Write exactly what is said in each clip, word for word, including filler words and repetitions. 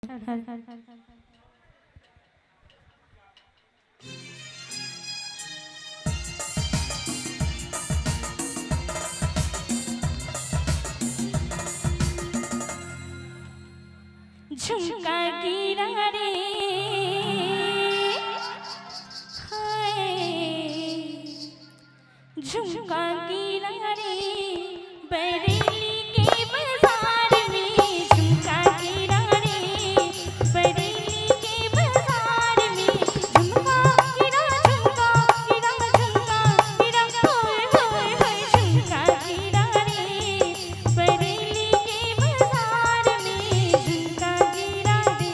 झुमका गिरा रे हाय, झुमका गिरा रे बरेली के बाजार में, झुमका गिरा रे बरेली के बाजार में, झुमका गिरा झुमका गिरा झुमका गिरा होय होय होय, झुमका गिरा रे बरेली के बाजार में, झुमका गिरा रे।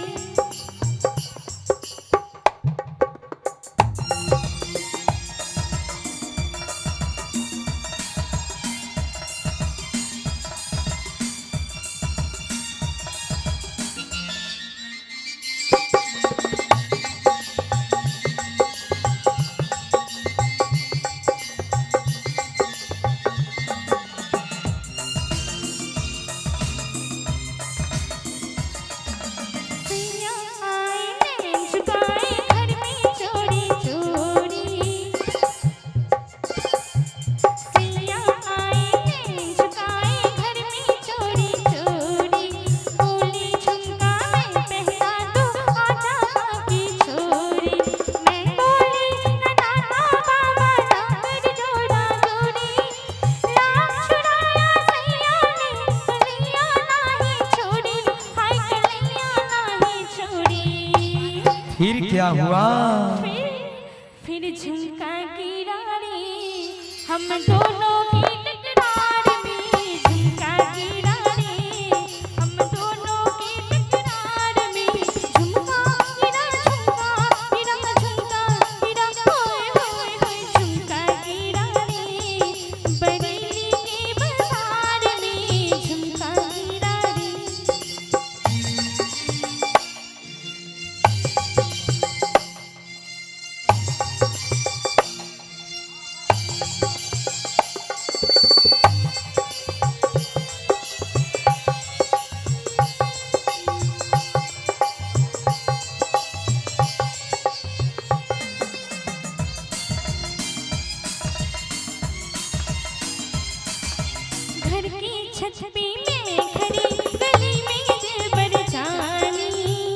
फिर क्या हुआ? फिर फिर झुमका गिरा रे हम दोनों की टकरार में, झुमका गिरा रे हम दोनों की टकरार में, झुमका गिरा झुमका गिरा झुमका गिरा होय होय होय, झुमका गिरा रे बरेली के बाजार में, झुमका गिरा रे। घर की छत पे मैं खड़ी गली में दिलबर जानी,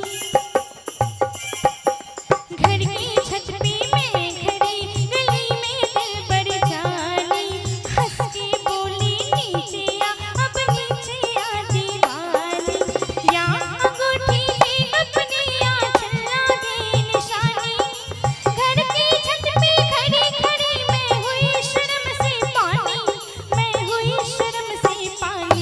घर की छत पे मैं खड़ी गली में दिलबर जानी, हंस के बोली नीचे आ अब नीचे आ दीवानी, या अंगूठी की अपनी आ चला दे निशानी, घर की छत पे खड़ी खड़ी मैं हुई शर्म से पानी, मैं हुई शर्म से पानी।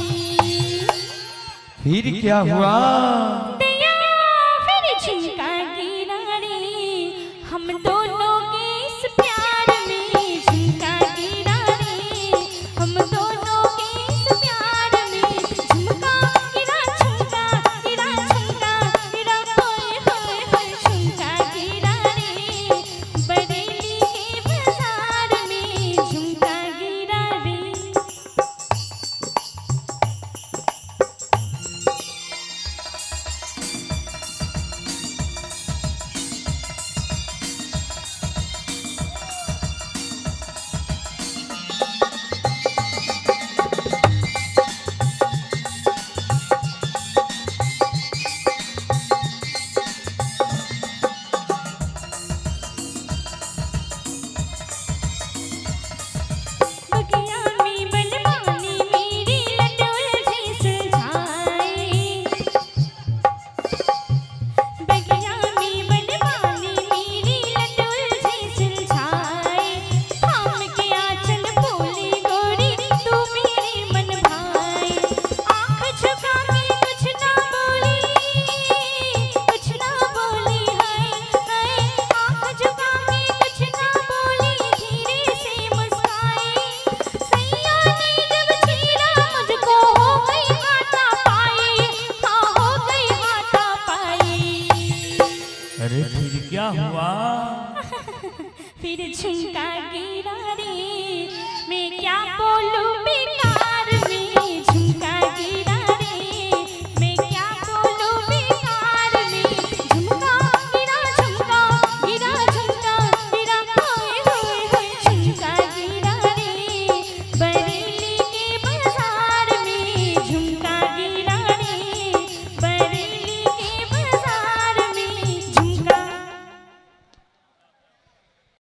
फिर क्या हुआ? दया फिर झुमका गिरा रे हम दोनों के इस प्यार में, झुमका गिरा रे हम दोनों के इस प्यार में, झुमका गिरा झुमका गिरा झुमका गिरा होय होय होय, झुमका गिरा रे बरेली के बाजार में, झुमका गिरा रे। बगिया में बनवानी मेरी लटोल से सुलझाए, बगिया में बनवानी मेरी लटोल से सुलझाए, थाम के आंचल बोली गोरी तू मेरे मन भाए, आँख झुका के कुछ ना बोली कुछ ना बोली हाय हाय, आँख झुका के कुछ ना बोली धीरे से मुस्काए, सैया ने जब छेड़ा मुझको हो गई हाथापाई, हाँ हो गई हाथापाई। अरे फिर क्या हुआ? फिर झुमका गिरा रे मैं क्या बोलूं बेकार